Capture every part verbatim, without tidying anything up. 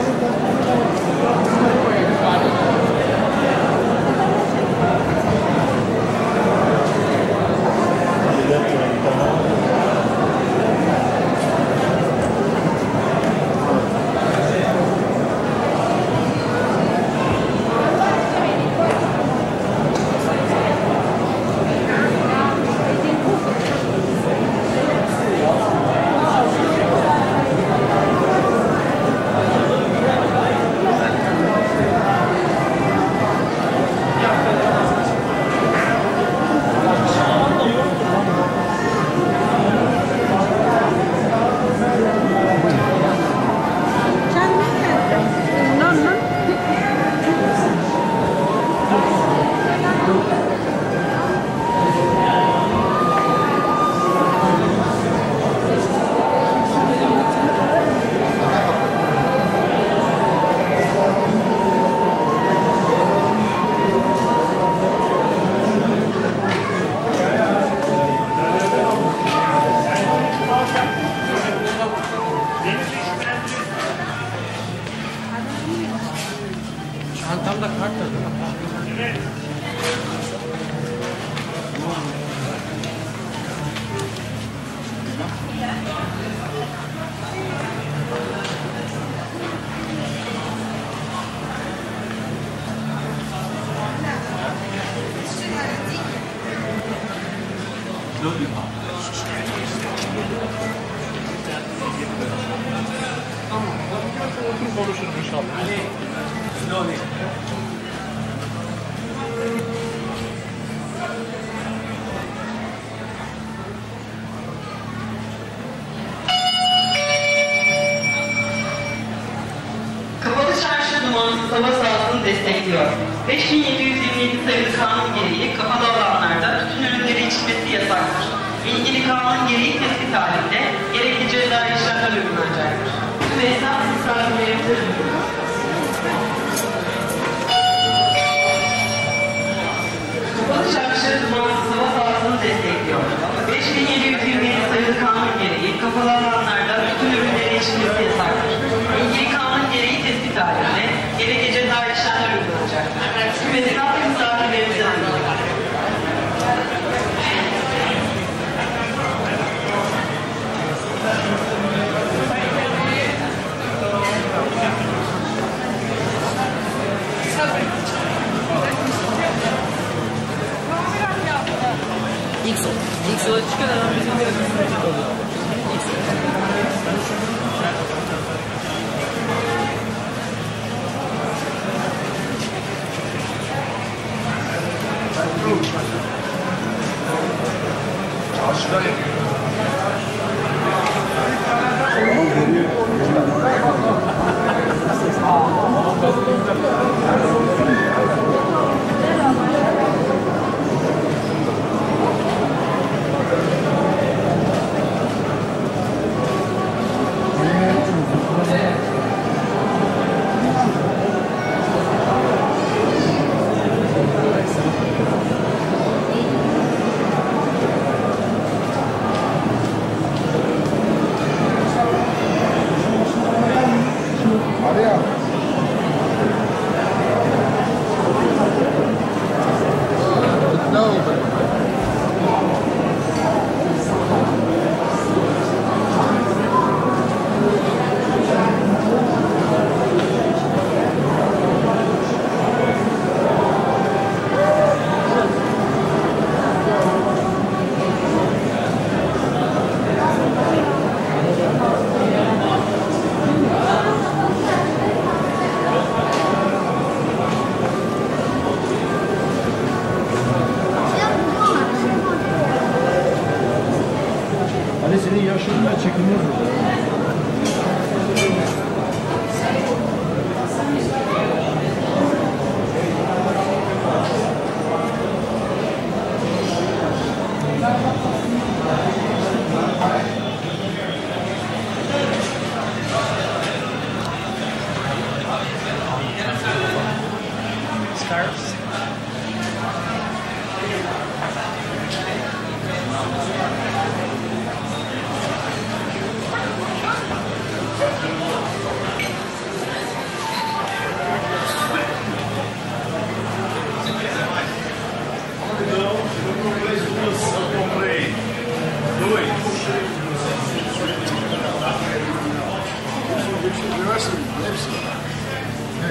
Çantamda kart var değil mi? Evet. Tamam. Konuşuruz inşallah. Slowly. Kapalı Çarşı dumansız hava sahasını destekliyor. beş bin yedi yüz yirmi yedi sayılı kanun gereği kapalı alanlarda tütün ürünleri içilmesi yasaktır. İlgili kanun gereği tespit halinde gerekli cezai işlemler uygulanacaktır. Tüm esnaf misafirlerimize duyurulur. Kapalı Çarşı dumansız hava sahasını destekliyor. beş bin yedi yüz yirmi yedi sayılı kanun gereği kapalı alanlarda tütün ürünleri içilmesi yasaktır. İlgili kanun gereği tespit halinde gerekli cezai işlemler uygulanacaktır. Tüm esnaf misafirlerimize duyurulur. İlk sola. İlk sola çıkıyor adam bizim oluyor. İlk sola. Çarşıda yapıyor.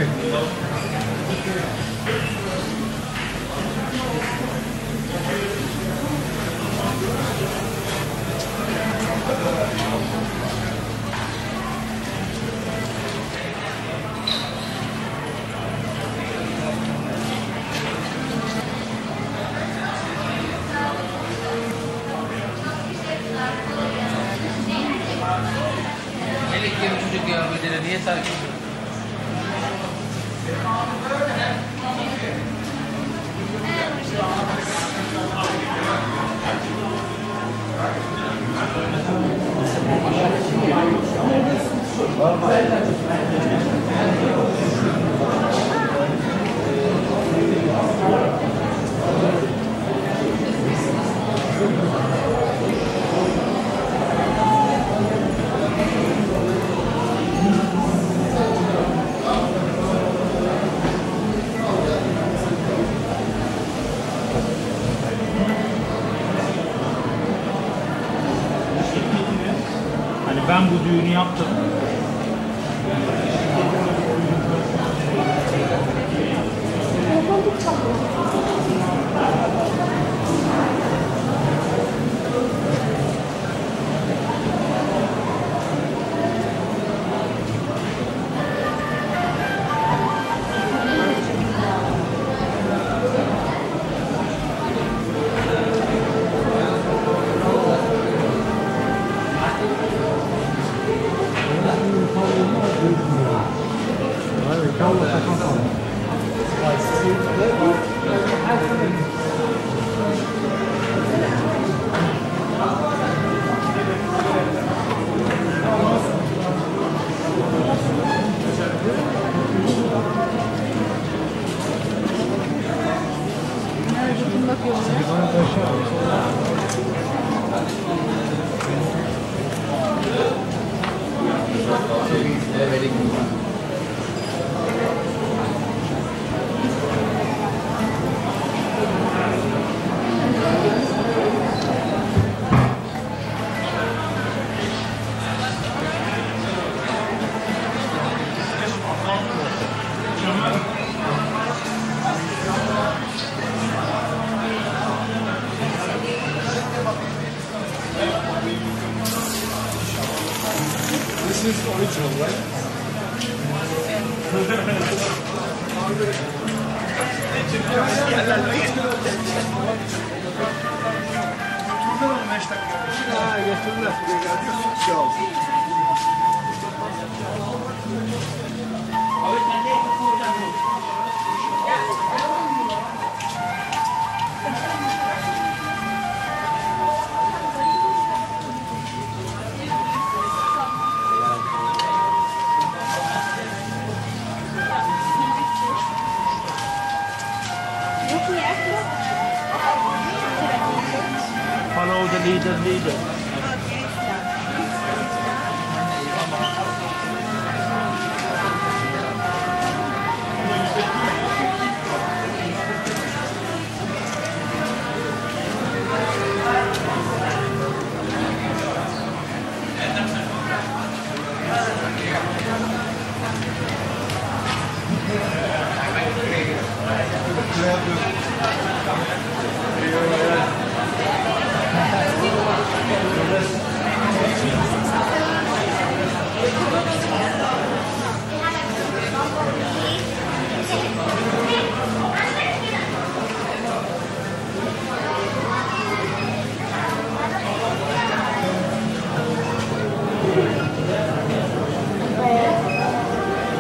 Melek gibi çocuk ya bedene niye sahip çıkıyor? Hani ben bu düğünü yaptım. This is original, right? Ha, götürdüler. Buraya geldi. Şey oldu. Follow the leader, leader.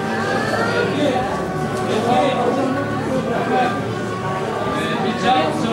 Bir çay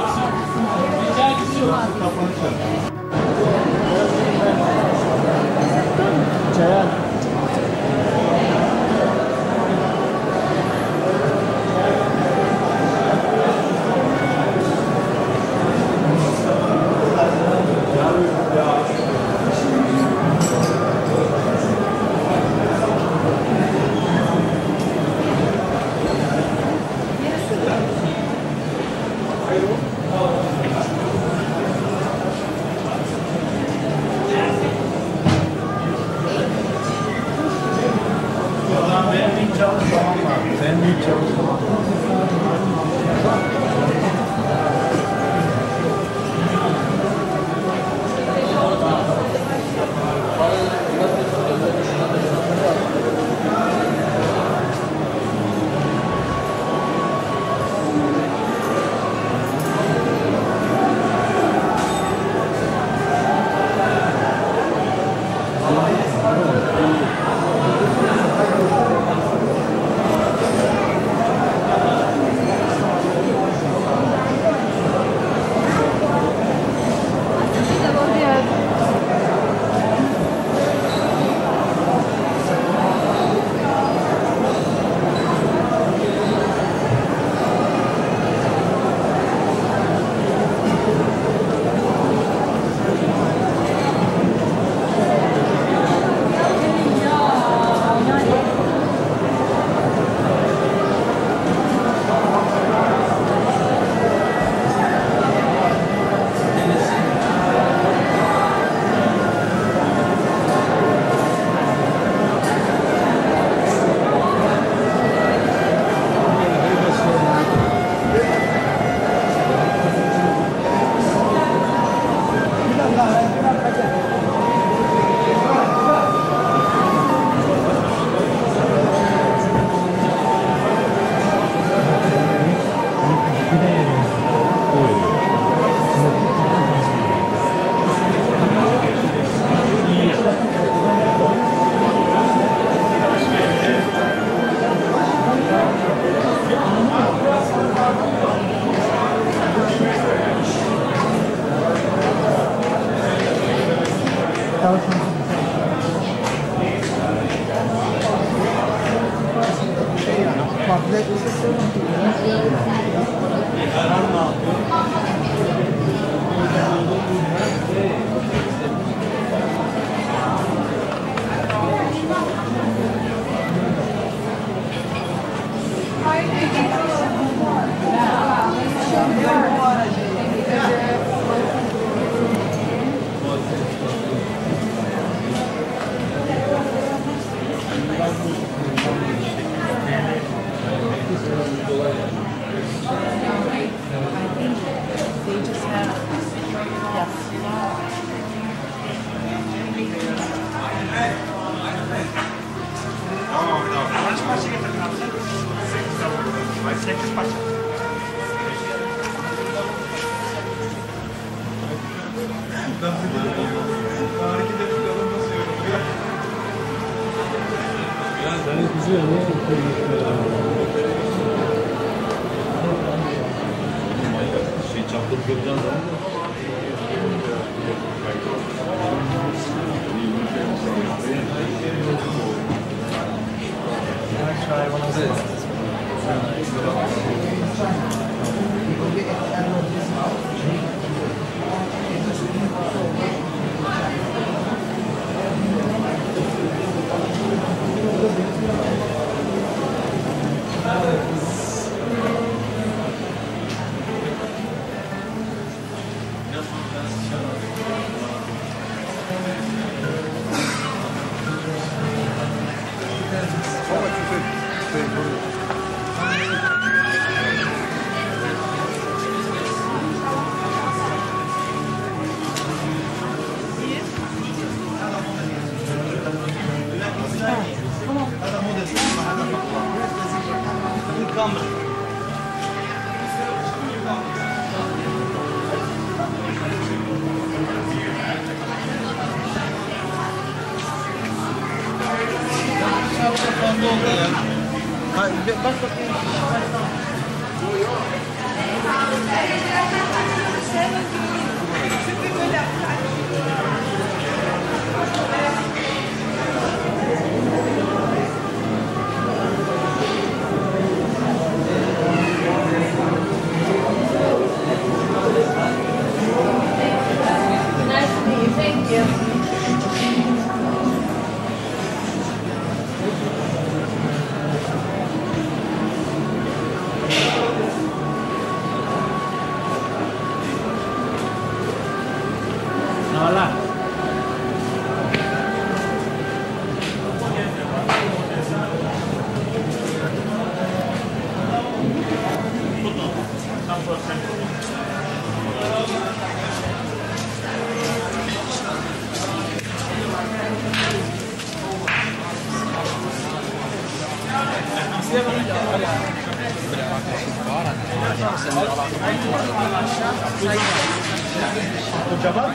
Kocaman.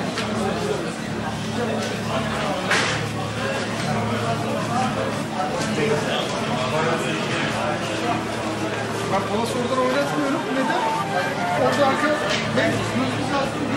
Ben bana sorudan oynatmıyorum. Neden? Orada arka ben hızlı sattım.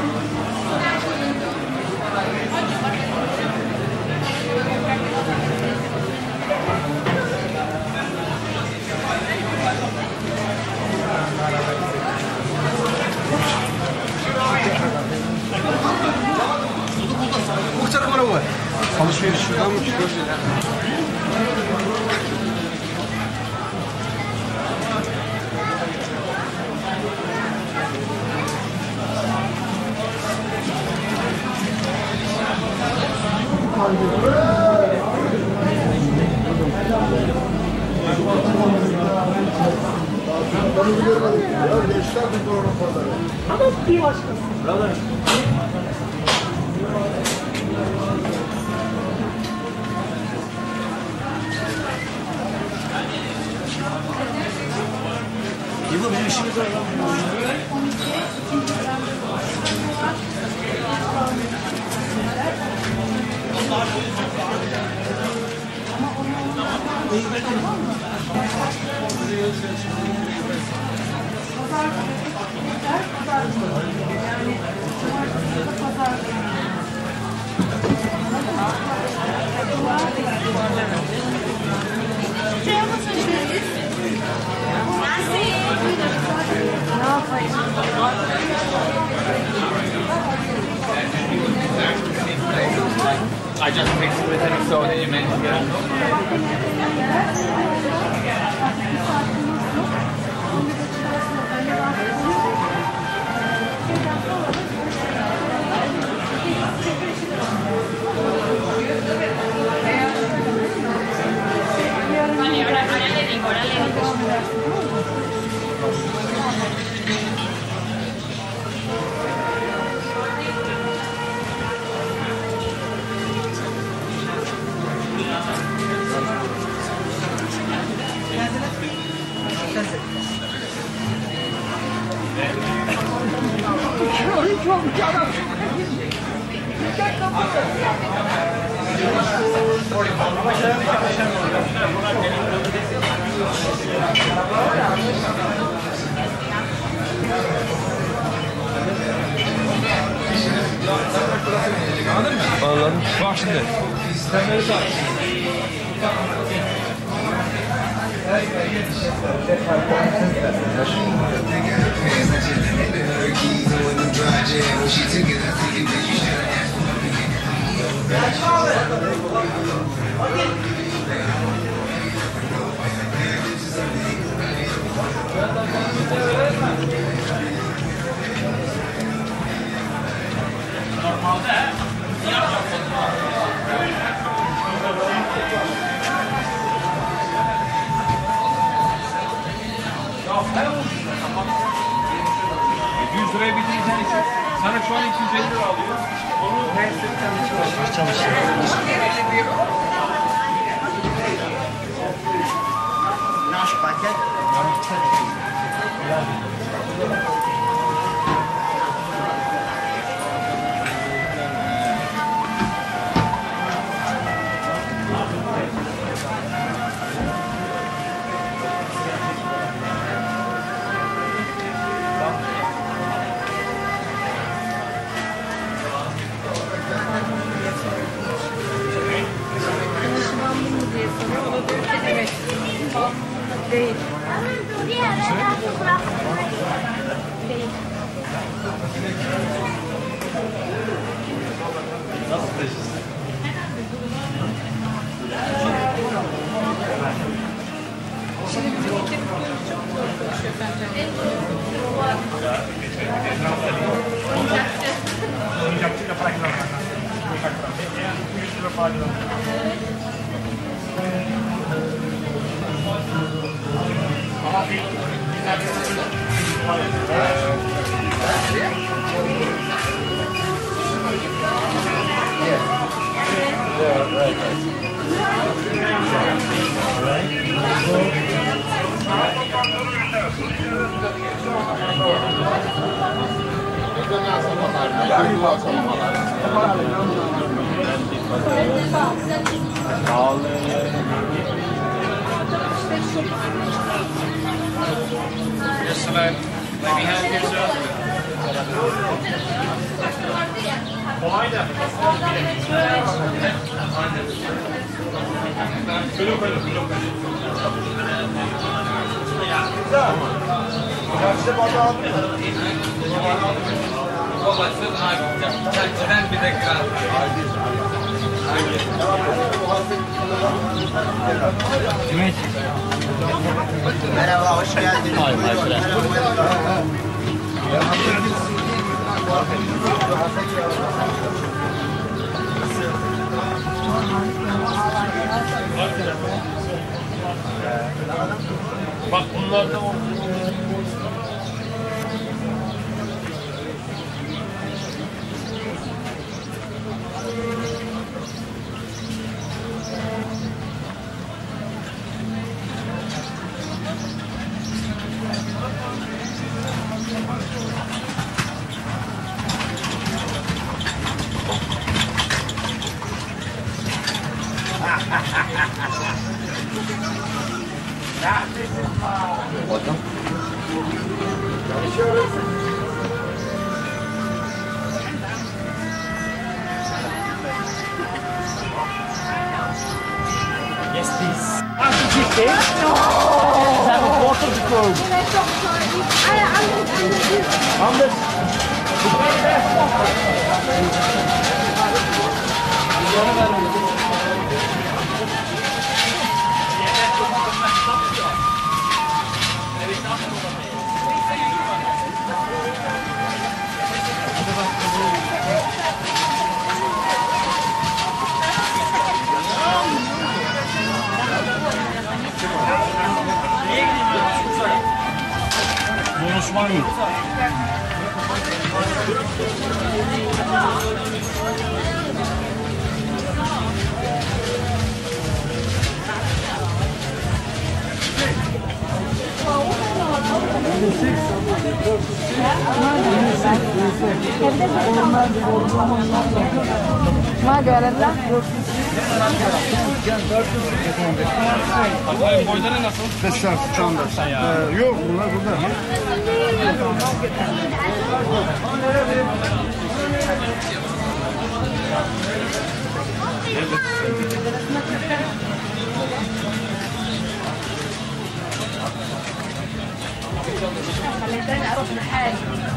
Muhtar kamera var. Alışveriş şuradan mı çıkıyor? Ben bunu görmedim. Ya gençler bir doğru pazarı. Ama bir başkası. Brother. Yılda bizim işimiz var. I just mixed with it so that you mentioned it. Vale, ahora, ahora le digo, ahora le digo. Anladım. Bak şimdi. Sistemleri tak. Normalde yüz liraya bitirirsen için sana şu an iki yüz elli lira alıyor. Onu her seferinde çalışıyor. Nasz pakiet. Evet. Değil. Değil. Nasıl teşhis? Şimdi bizim ekip çok zor çalışıyor bence. Oyuncakçıyla faydalanmak. yüz lira faydalanmak. Ama bir Yeah, right. Right. Just about maybe hand yourself. Merhaba, hoş geldiniz. Bak bunlar da oldu. Yes, please. After this day, no. Let's have a water before. Anders. Bonus var mı? Magara. Boyları nasıl? Beşler, standart. Ee, yok, bunlar burada. خليتني اروح لحالي.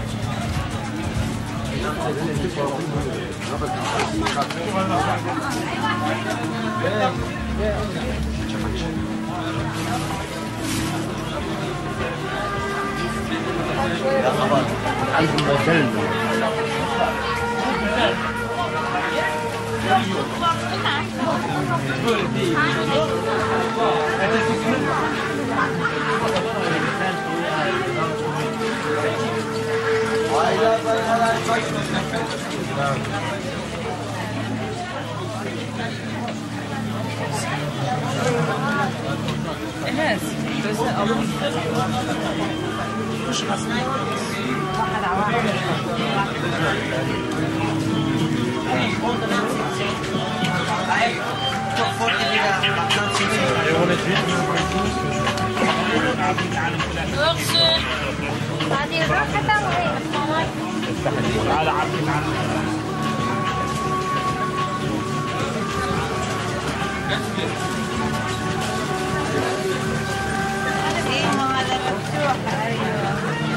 عندهم موتيل. Evet. Gözde alın. Çok forte bir baktan Yoksun. Hadi roh hatta oraya. تعال عبد ايه ما هذا مفتوح ايوه.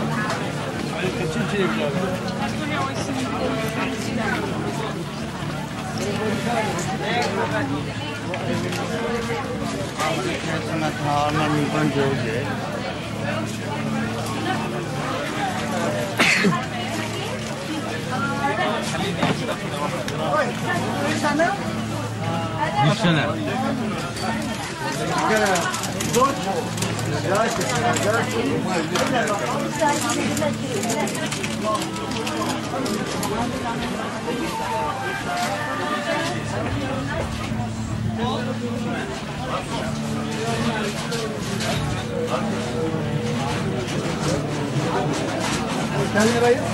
Bir sene. Sen lirayı?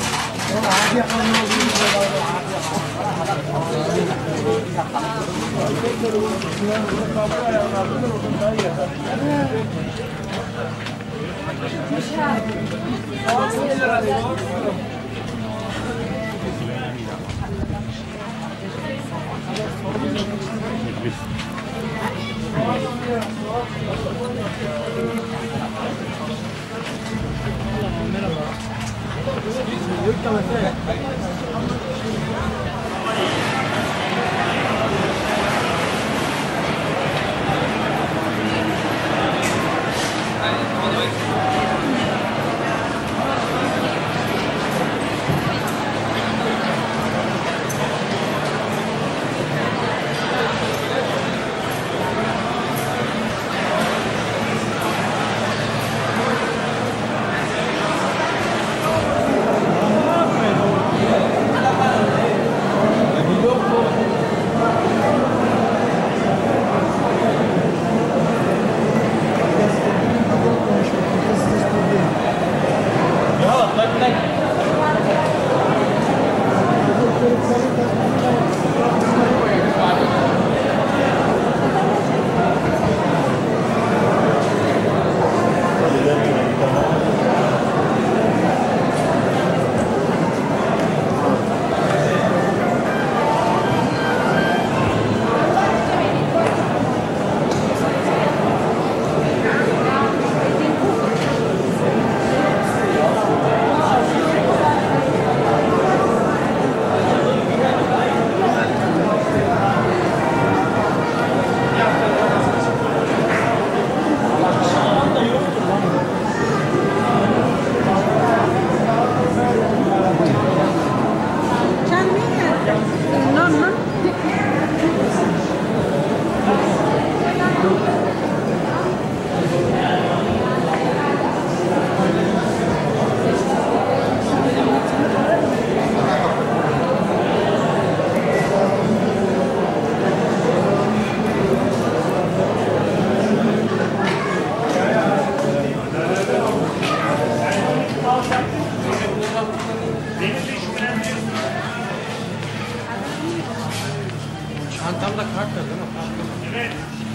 Çantamda kart var değil mi? Evet.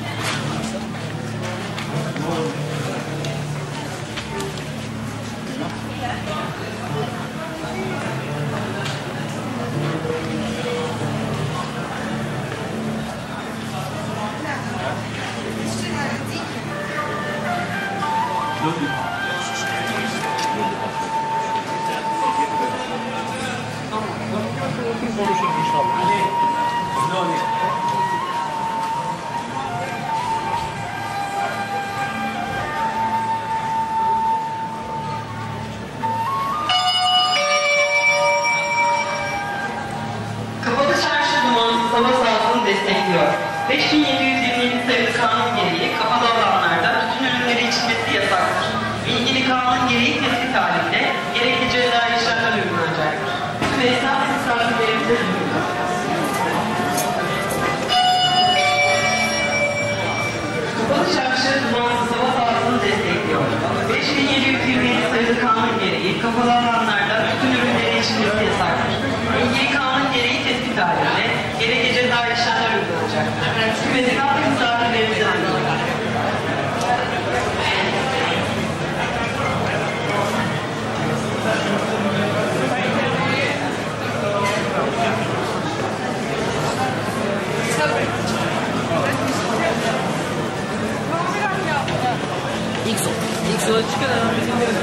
Konuşuruz inşallah. Kapalı Çarşı Dumansız Hava Sahası'nı destekliyor. beş bin yedi yüz yirmi yedi sayılı kanun gereği kapalı alanlarda tütün ürünleri içilmesi yasaktır. İlgili kanun gereği tespit halinde gerekli cezai işlemler uygulanacaktır. Tüm esnaf misafirlerimize duyurulur. Kapalı Çarşı Dumansız Hava Sahası'nı destekliyor. beş bin yedi yüz yirmi yedi sayılı kanun gereği kapalı alanlarda tütün ürünleri içilmesi yasaktır. İlgili kanun gereği tespit halinde gerekli cezai işlemler uygulanacaktır. Tüm esnaf misafirlerimize duyurulur. İlk son. İlk sola çıkın ama bizim de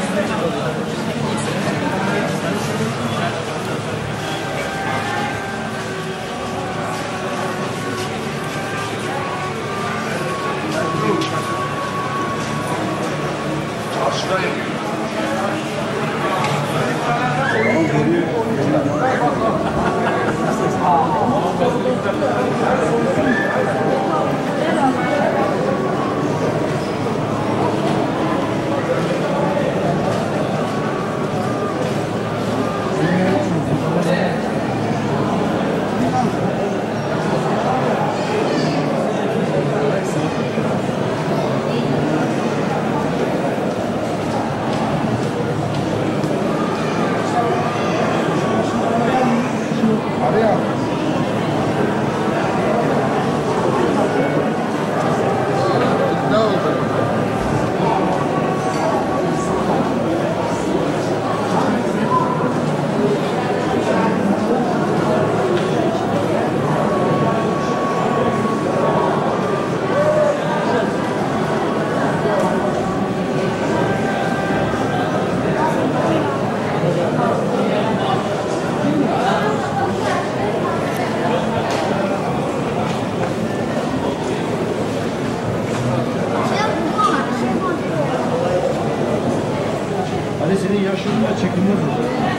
Hadi senin yaşında çekilmez mi?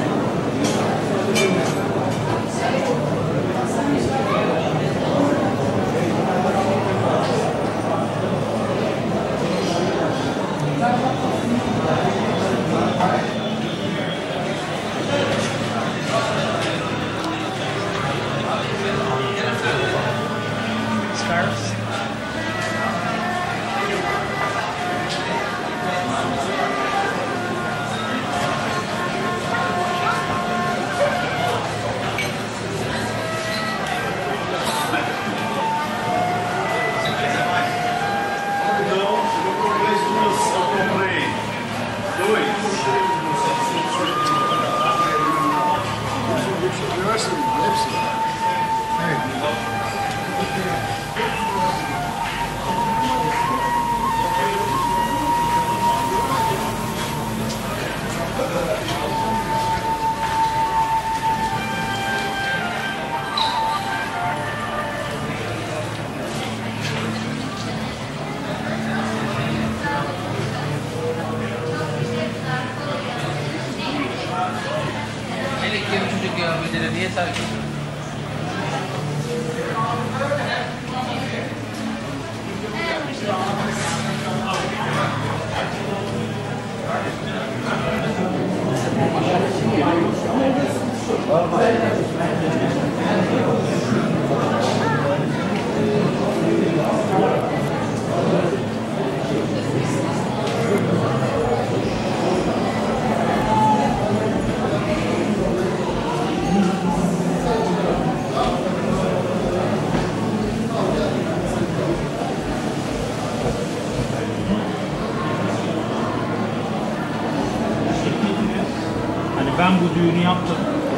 Scarves. Niye terk ediyorsun? Hani ben bu düğünü yaptım.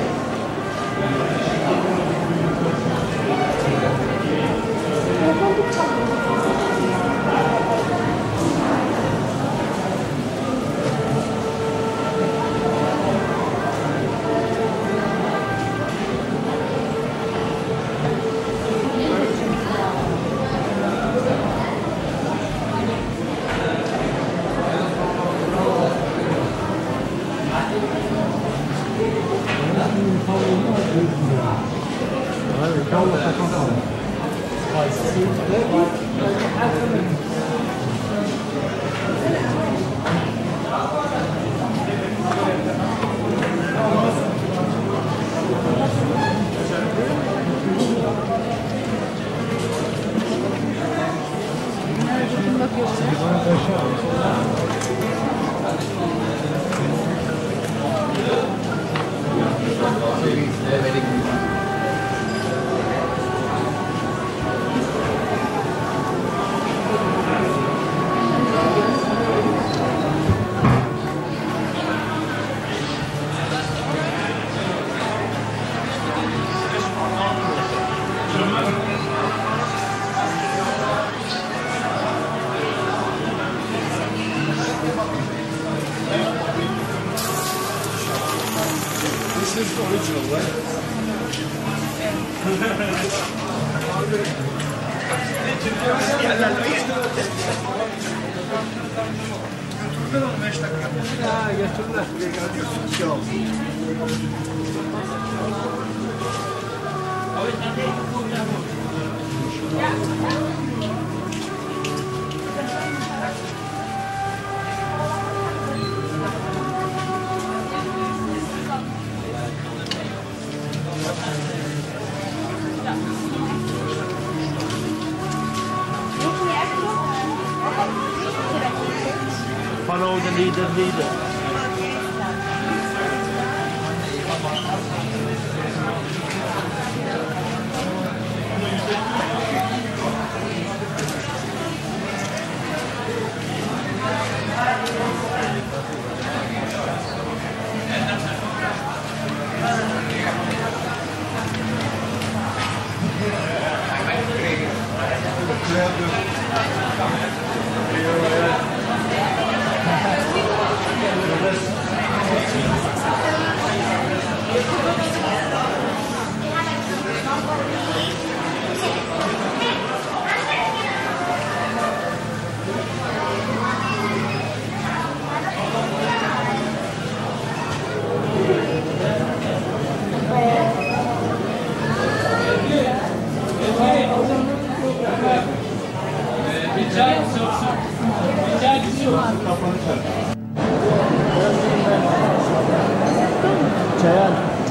This is original, right? Götürdüler onu beş dakika. Ha götürdüler. Yok. Follow the leader, leader. Yeah. Çayal.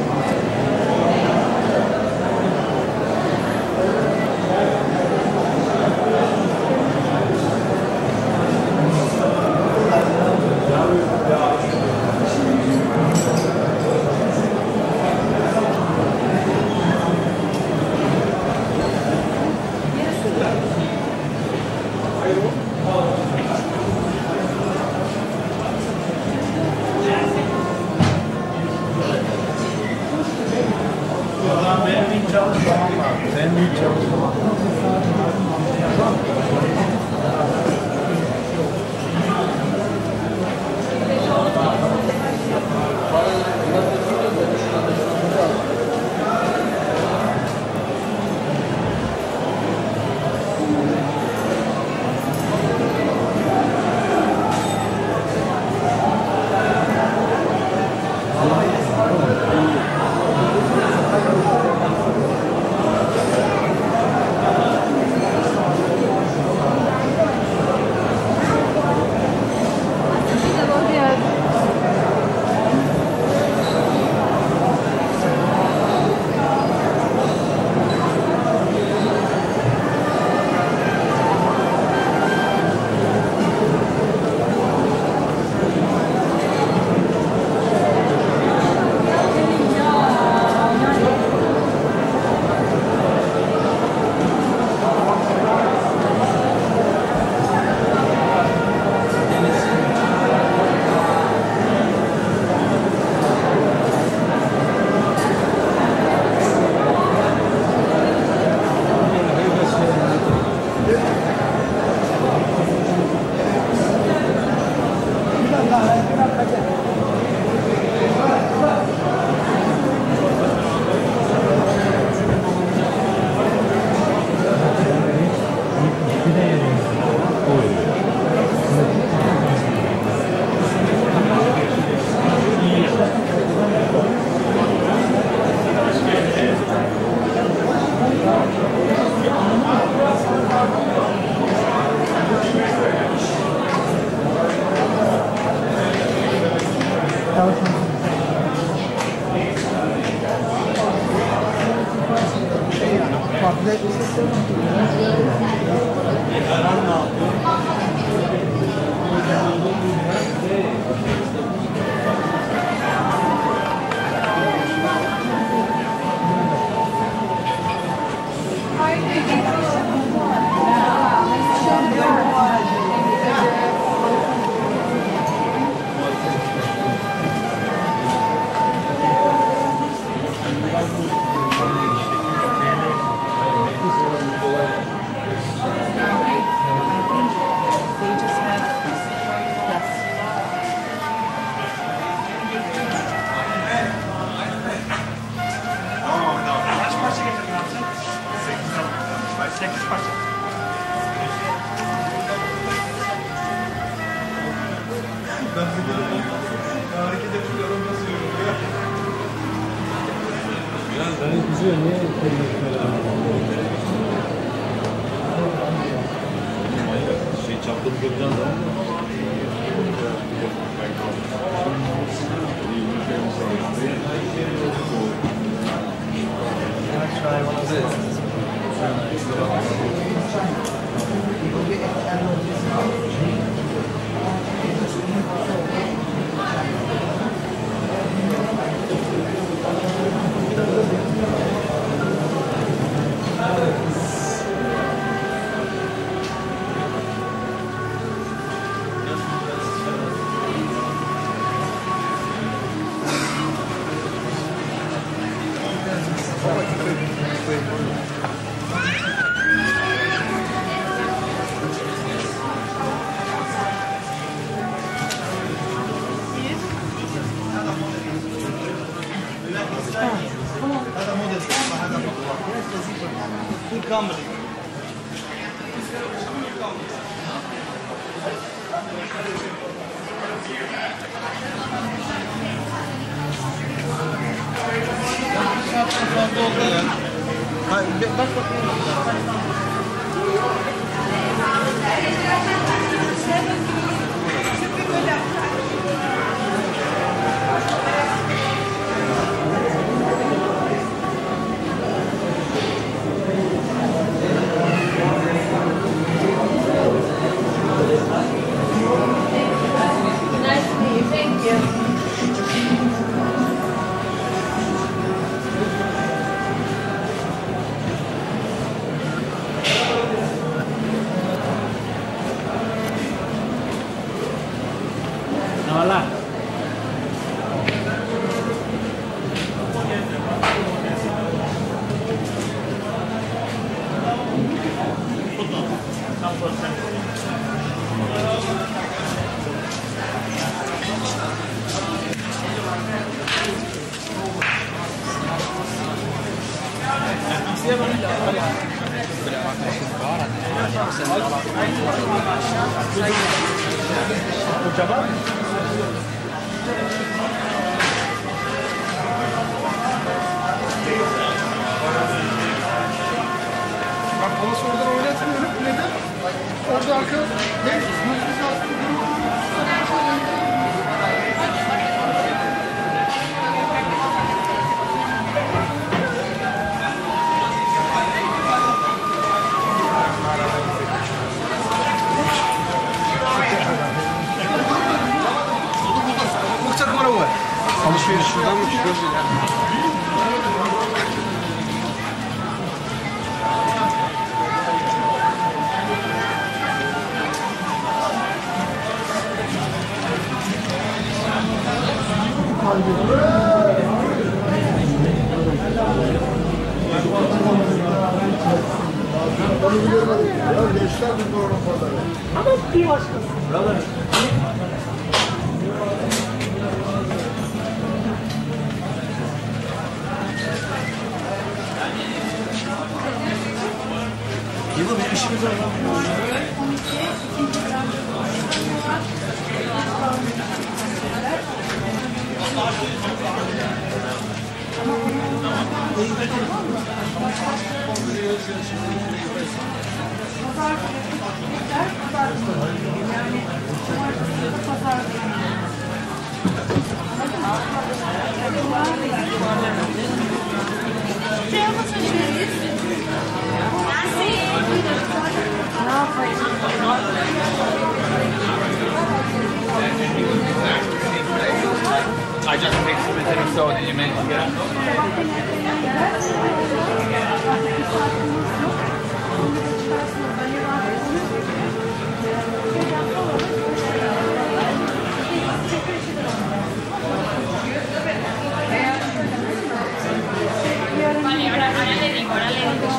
Şey çapları göreceğiz ama. Bak bakayım. Hala. Kocaman. Ben bana sonradan oynatmıyorum. Neden? Orada arka hem alışveriş şuradan mı çıkıyoruz ya? Ama bir başkası. Yılı bir işimiz var. Şey yapmasın şimdi. Ne yapayım? I just mixed with it so that you meant to get Vale, ahora, ahora le digo, ahora le digo.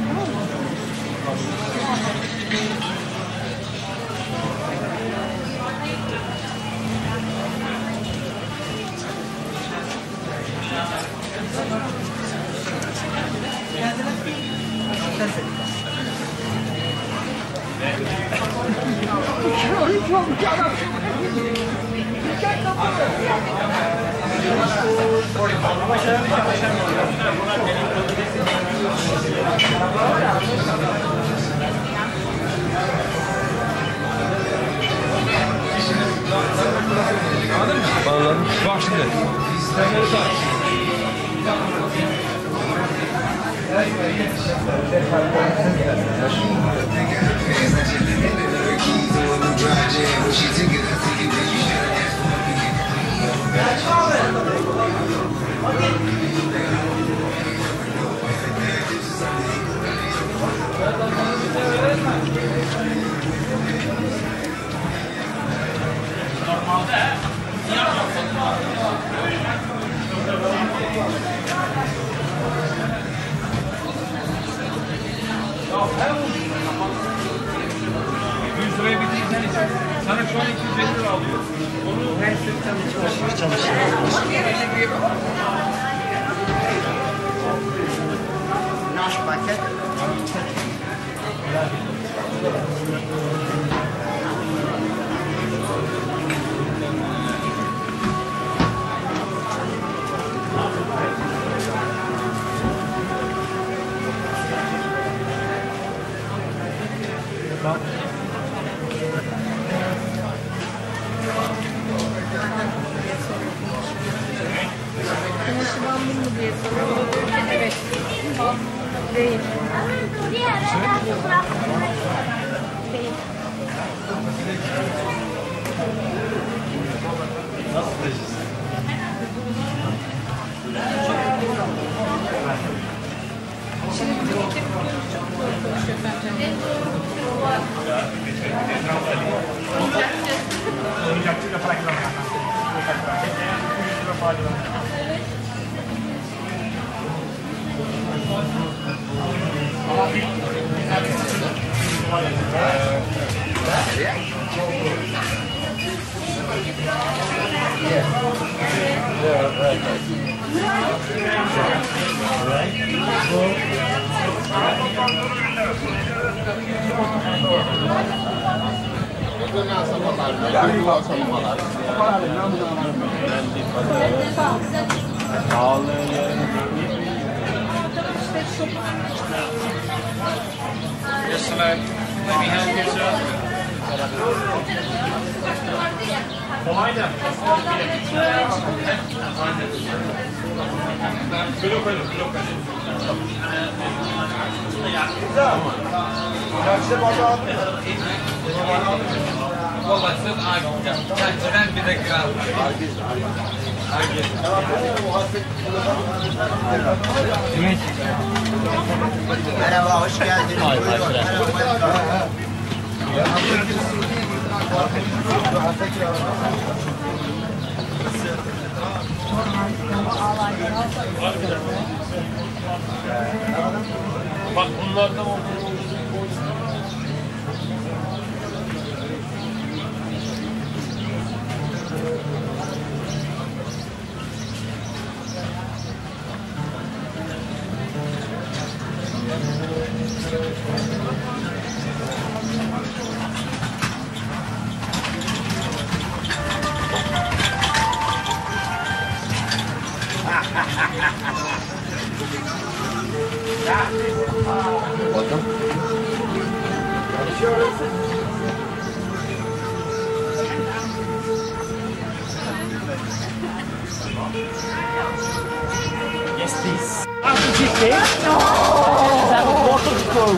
Anladım. Bak şimdi. yüz liraya bitirirsen için sana şu an iki yüz elli lira alıyor. Onu her sırttan çalışır çalışır. Nasz pakiet. Kumaşı bambul mu diye soruyor. Evet. Değil. Değil. Şimdi bizim ekip çok zor konuşuyor bence. Oyuncakçıyla para kazanmak. Yes, hello. Let me help you, sir. والله صدق كان زمان بذكر Merhaba, hoş geldiniz. Buyurun. Merhaba. Bak bunlardan oldu. Yes, please. After chicken? No! That was water spoon.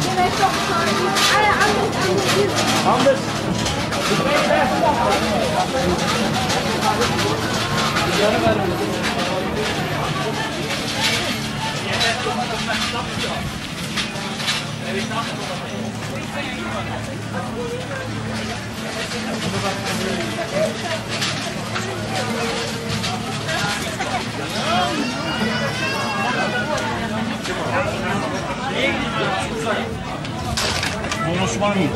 Anders. Bu Osmani.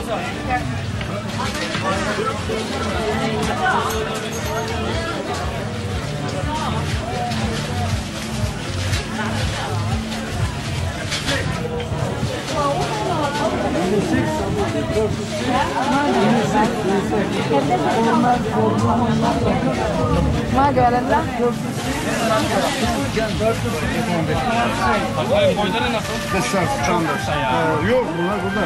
ما قال لا Boyları nasıl? Dışarı standart. Ee, yok bunlar burada.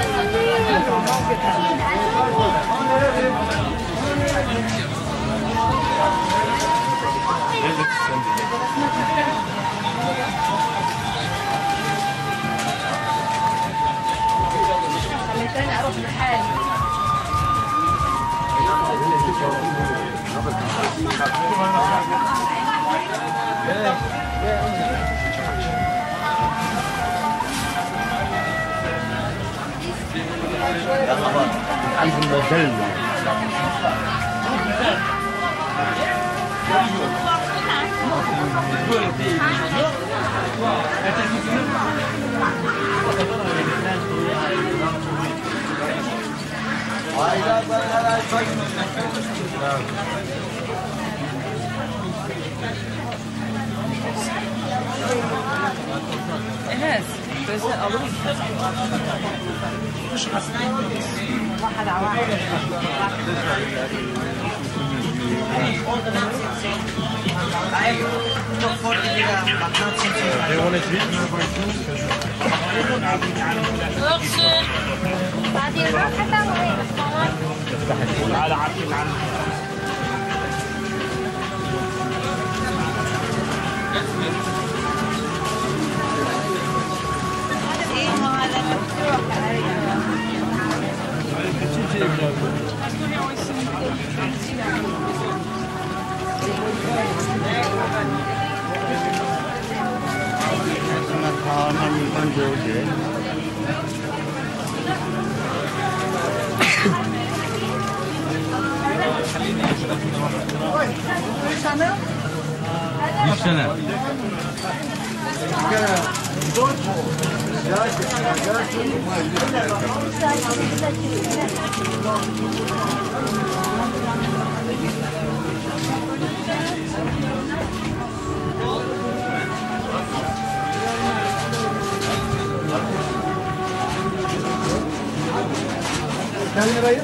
خليتني اروح لحالي عندهم موديل. Enes, gözden alır mısın? واحد على واحد اغسل بعدين روح حتى وين تعال عارفين عنه. Sana Yüz sene. Ben lirayı.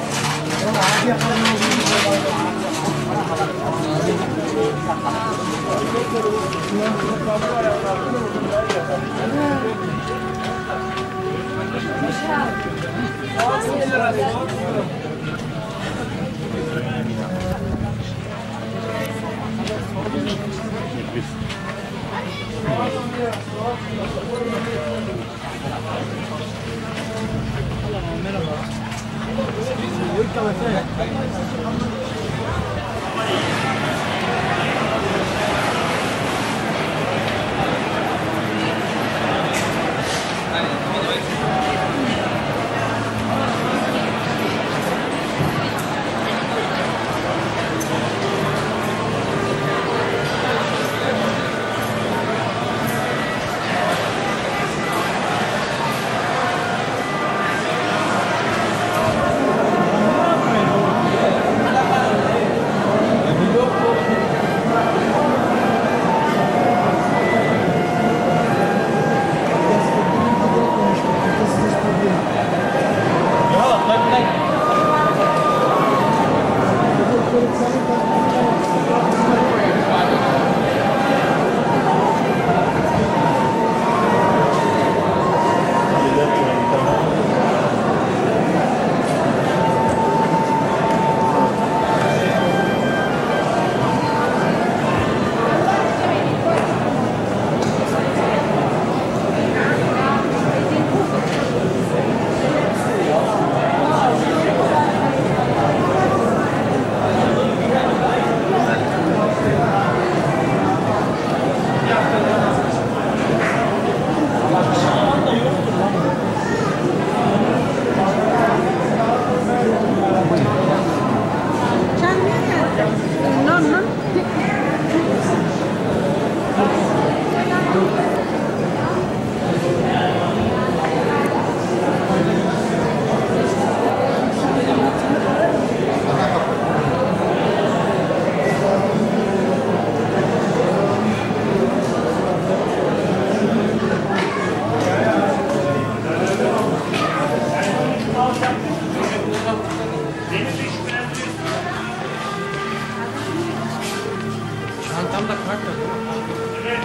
Çantamda kart var. Evet.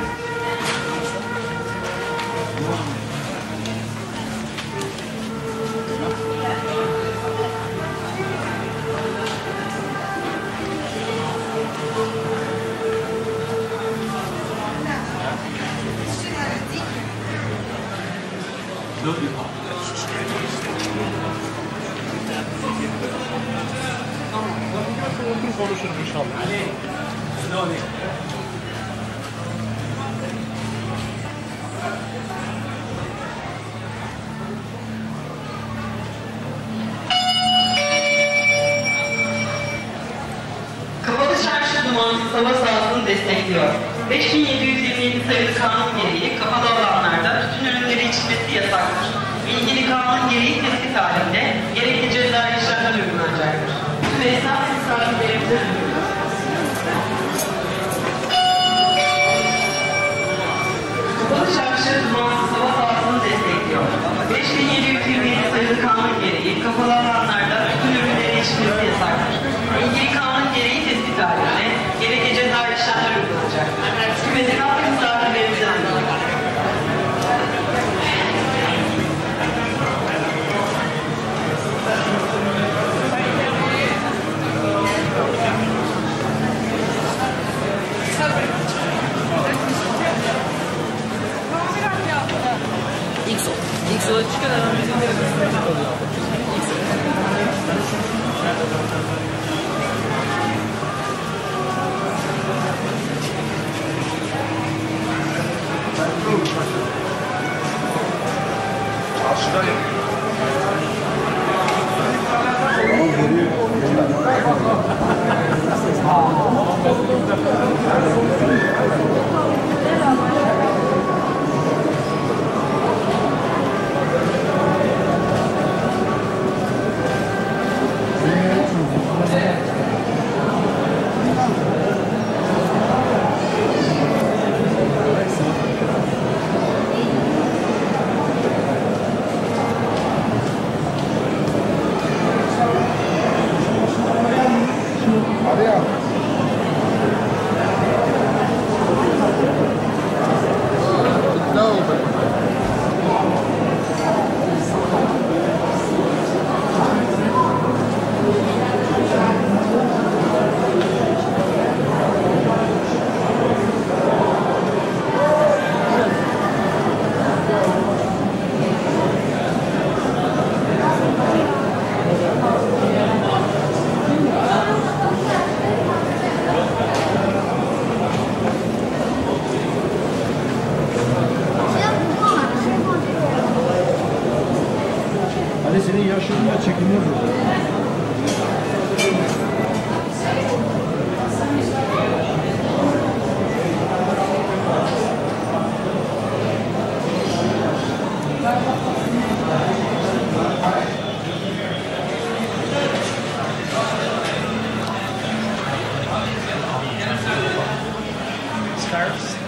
Konuşuruz inşallah. Kapalı Çarşı Dumansız Hava Sahası'nı destekliyor. beş bin yedi yüz yirmi yedi sayılı kanun gereği kapalı alanlarda tütün ürünleri içilmesi yasaktır. İlgili kanun gereği tespit halinde gerekli cezai işlemler uygulanacaktır. Tüm esnaf misafirlerimize Kapalı Çarşı Dumansız Hava Sahası'nı destekliyor. beş bin yedi yüz yirmi yedi sayılı kanun gereği kapalı alanlarda tütün ürünleri içilmesi yasaktır. İlgili kanun gereği tespit halinde gerekli cezai işlemler uygulanacaktır. Tüm esnaf misafirlerimize X X yola çıkar hemen bizim de oluyor. X Hani senin yaşlarında çekiniyor mu? Scarves.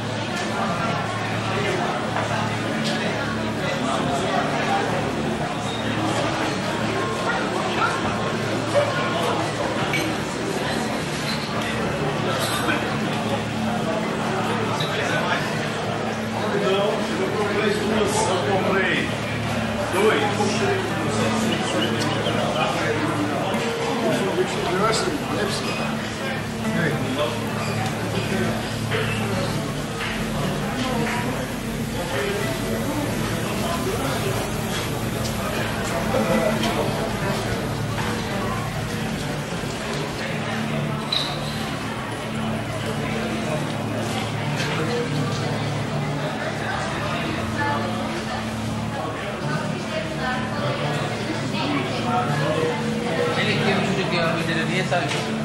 Melek diye bir çocuk ya müdürü niye sarıyorsun?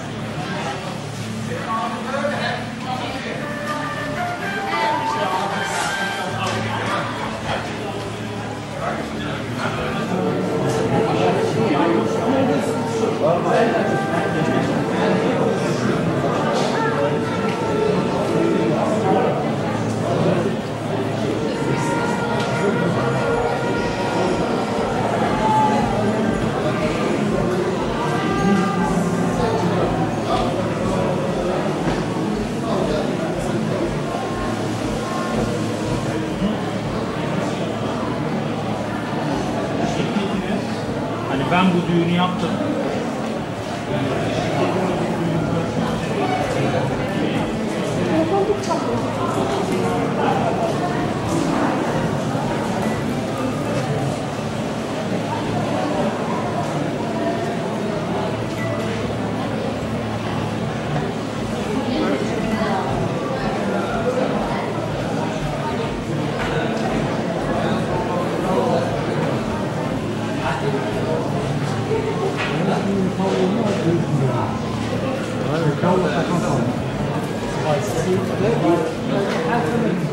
Hani ben bu düğünü yaptım. Ouais,